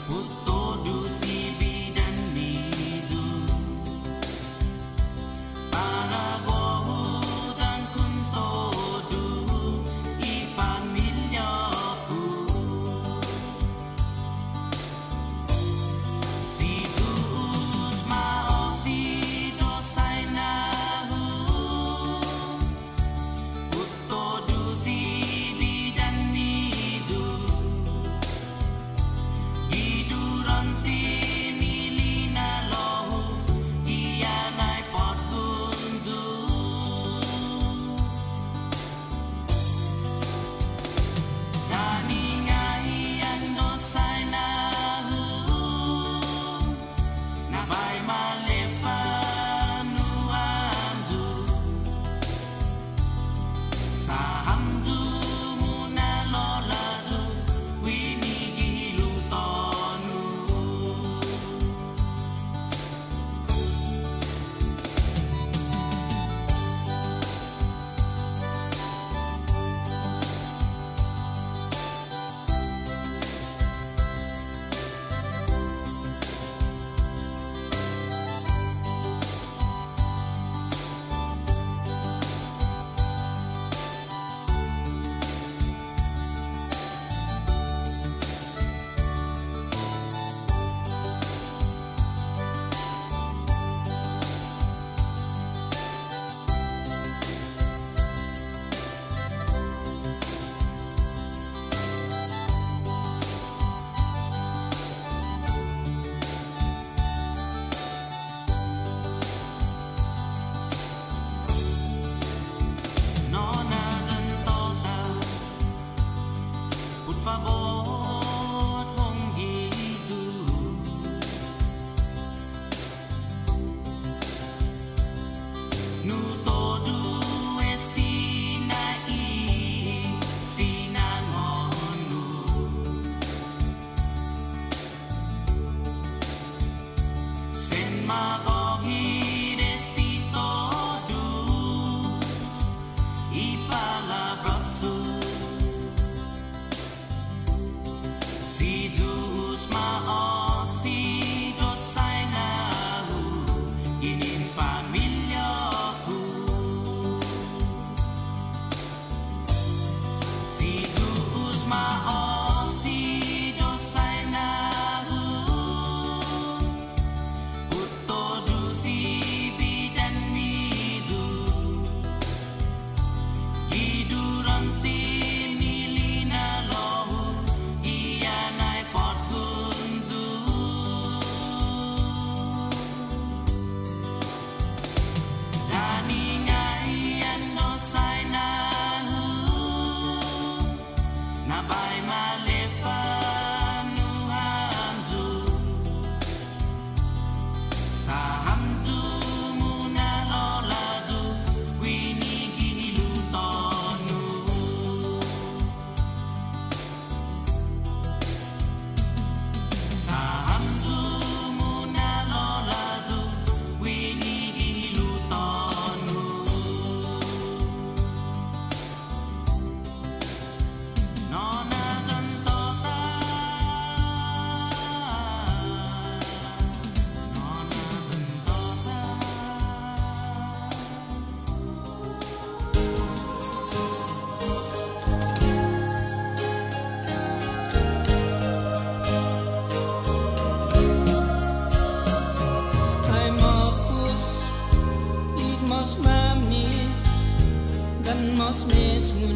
nos mesngun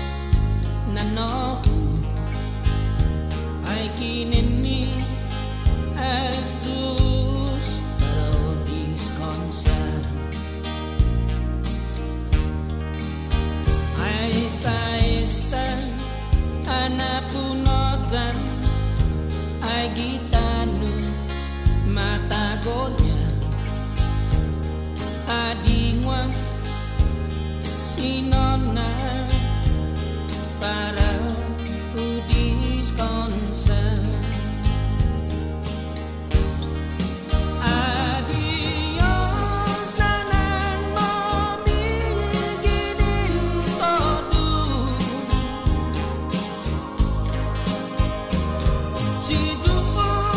nanohu ai kineni as dus parodis konser ai saistan anapunotan ai gitanu Matagonia adingwang sinona para udis konser adios nanan momi ginin todu si tupo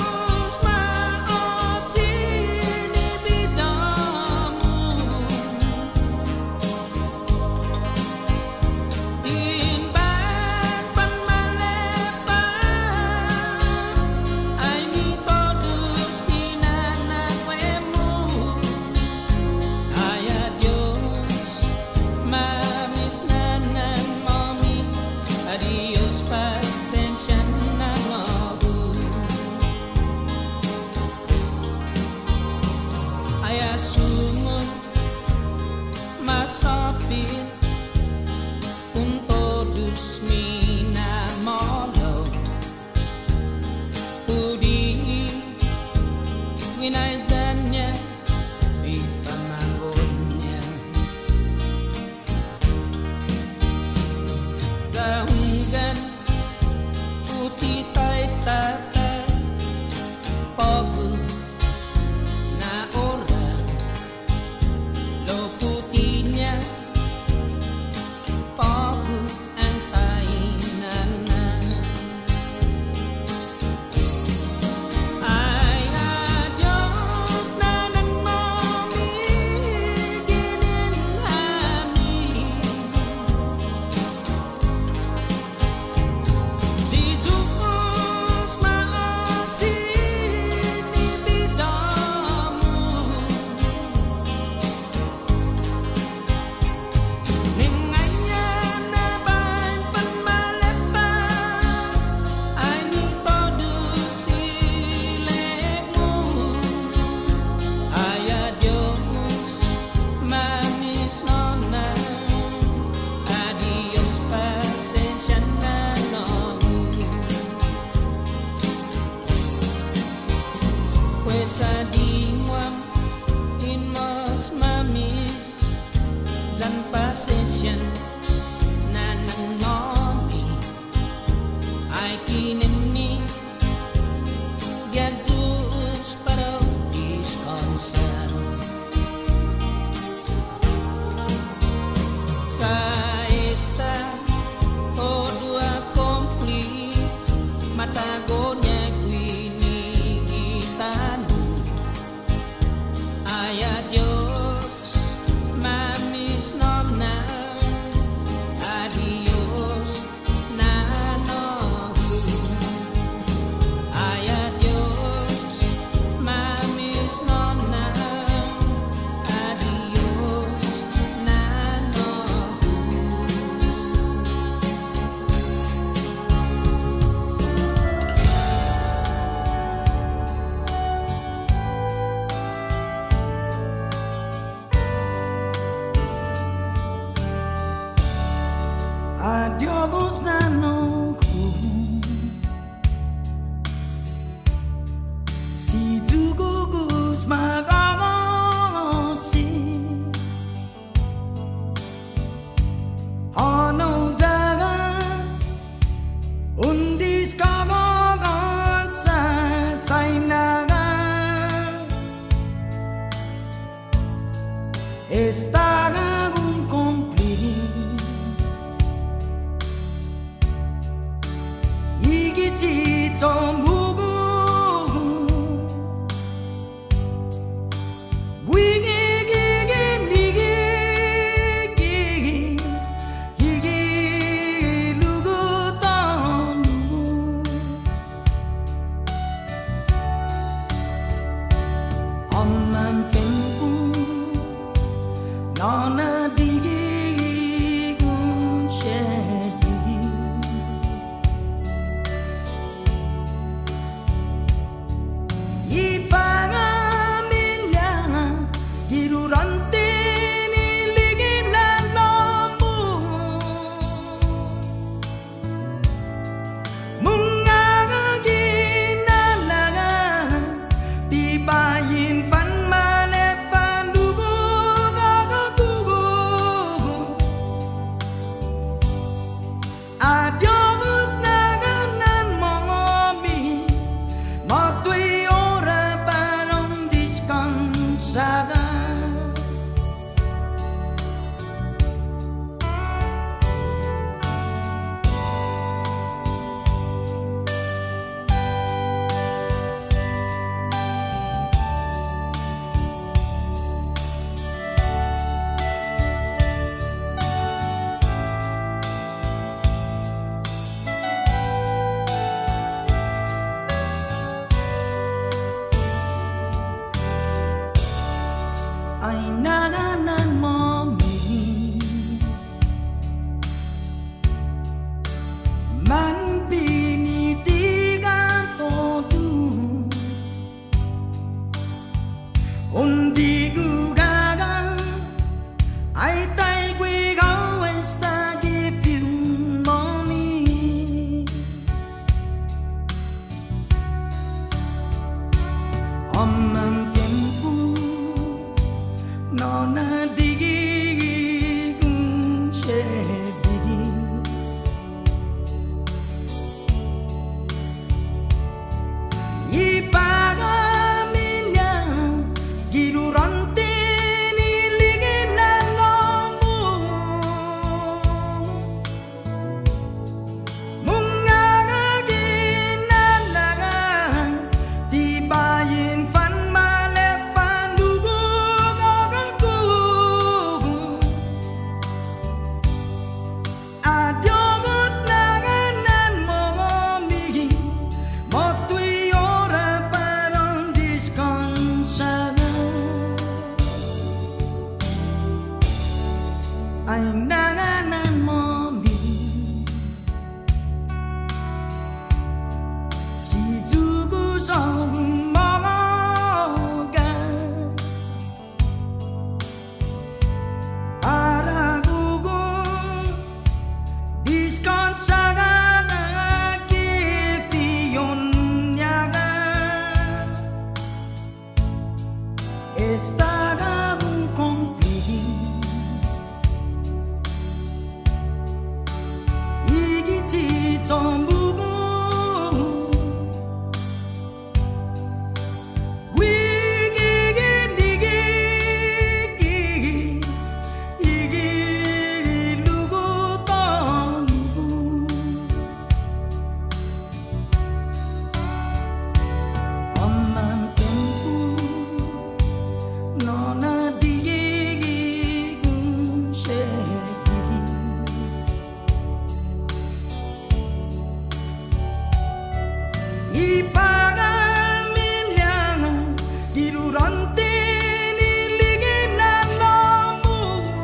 Inaitannya di pemanggunnya Gahunggan putih tai tata Pogu na orang Lo putihnya Pogu antai nana Ay adios nanan mami ginin hami Si Diyos maasin ibidamu Ninganya na ba'y panmalepa Ay nitodo silemu Ay adios mamis nona Adios pasensya na no Pues adimuam inmos mamis Dan pasensya na nang nomi Ay kinini Jesus para descansar Sa esta odua compli Matagonya guini gitanu Ay adios mamis nomna Adios nano Ay adios mamis nomna Adios nano Adios nanoku Si jugugus magamosi Ono jangan undis kamogon sa sainagan Estaba un cumplir 이기지 전부고 이기 누구도 누구 엄만 pengu 너나 디기 군체디 이 방아밀량 이루란 때니 리긴 난 너무 뭉가기 날라가 디바인 판만에 판두고 가가 두고 nona digi kunche digi ipaga minya girurante ni ligina nomu mungaga ginalaga dibayin fan malepan dugu gogaku adiogos nanganan momigi motui ora paron disconsaga ay nanganan momigi si jugu song moga ara gugu disconsaga ke pion nyaga estaga un compli igiti tombugu nona digi kunche digi ipaga milyana girurante ni ligina nomu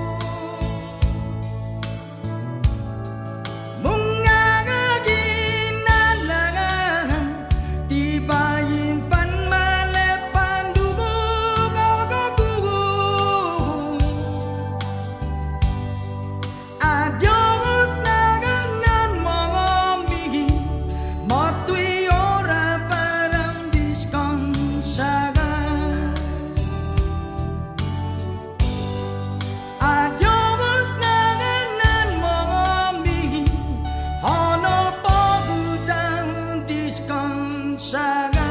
mungaga ginalaga dibayin fan malepan dugu gogaku adiogos nanganan momigi motui ora parang disconsaga adiogos nanganan momigi ono pogutang disconsaga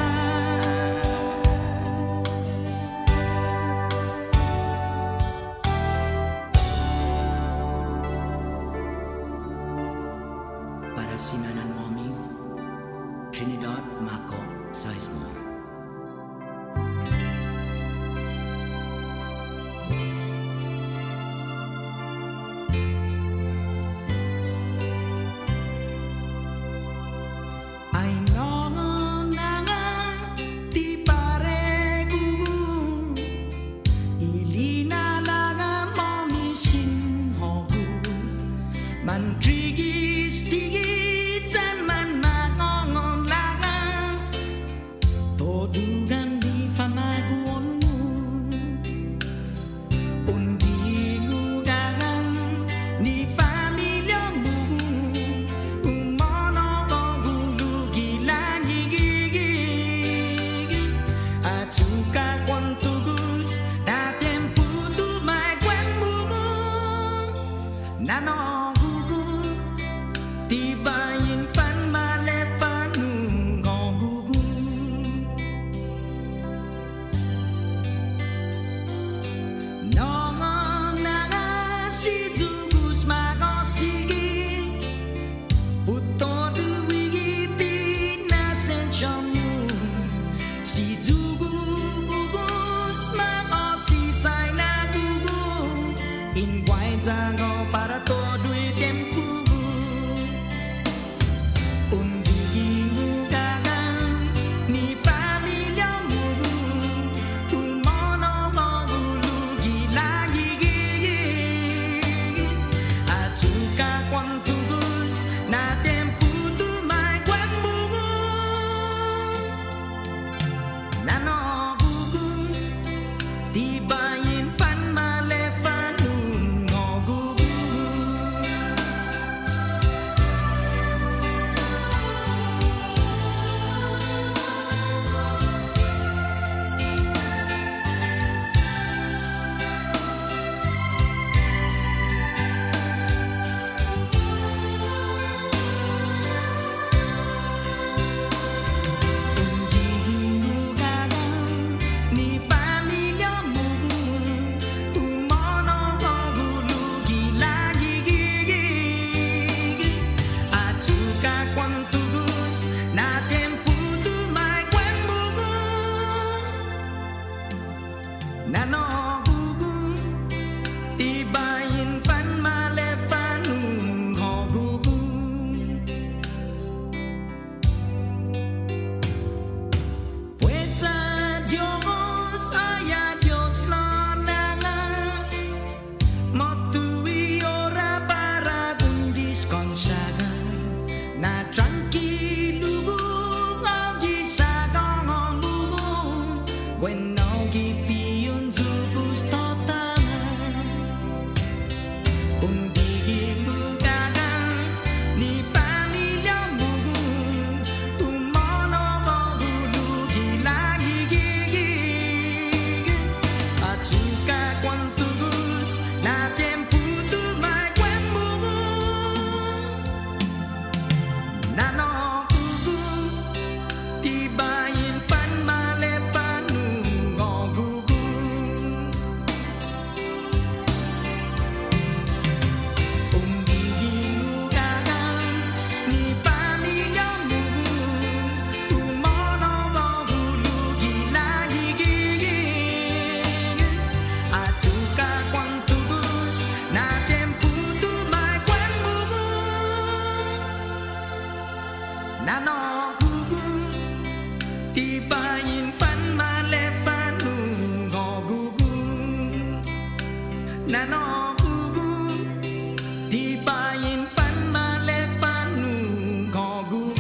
Para Sinanan Momi, Trinidad Mako Sizemore. ay nongo nangan thì ba in phán ma lê phán nu ngò gu gu na nó gu gu thì ba in phán ma lê phán nu ngò gu gu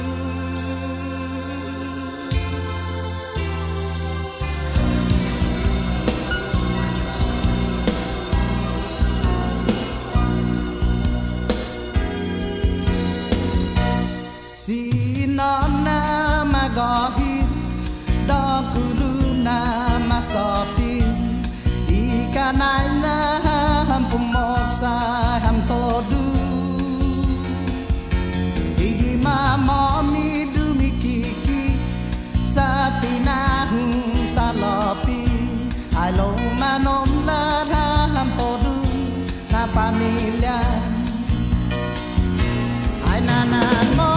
Sinona magahin dakuluna masapin ikanay na hampumoksa hamtodu igi mamomi dumikiki sa tinahung salapi alo manom la hamtodu na familia ay nanan mo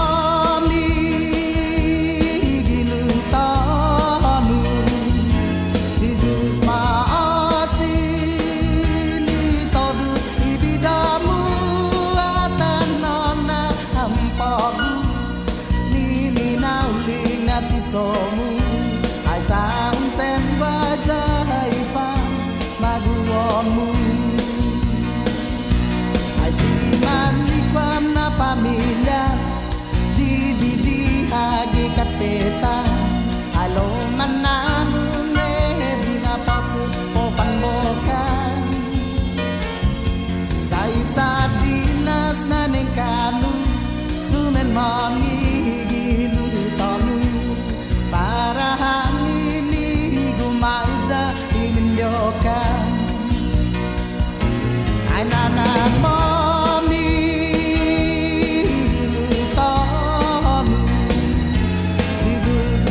Tomu ai sang sen wajah ipang maguomu ai timan ikwam na pamilya di bidi hagi kateta alo manahun bina patu o fanbokan sai sa dinas na nengkanu sumen mami gilu tonu para ini gumaja imindokan ay nanan mami gilutan Jesus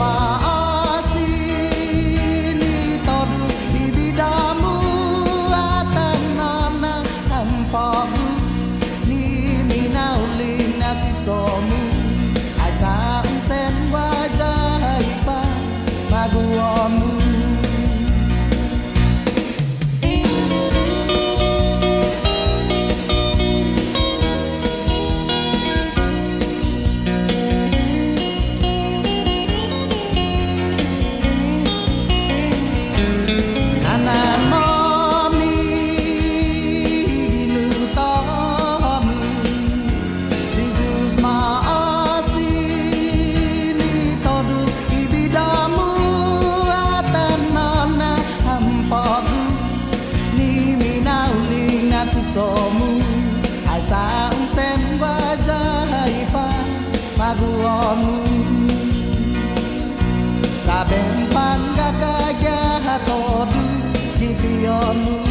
maasini todu ibidamu atan nana hampagu ni minauling na titomu ay sa sen wajah maguomu Tomu ai sang sen wajah ifan maguomu Sabeng fan gagaya todu di fiomu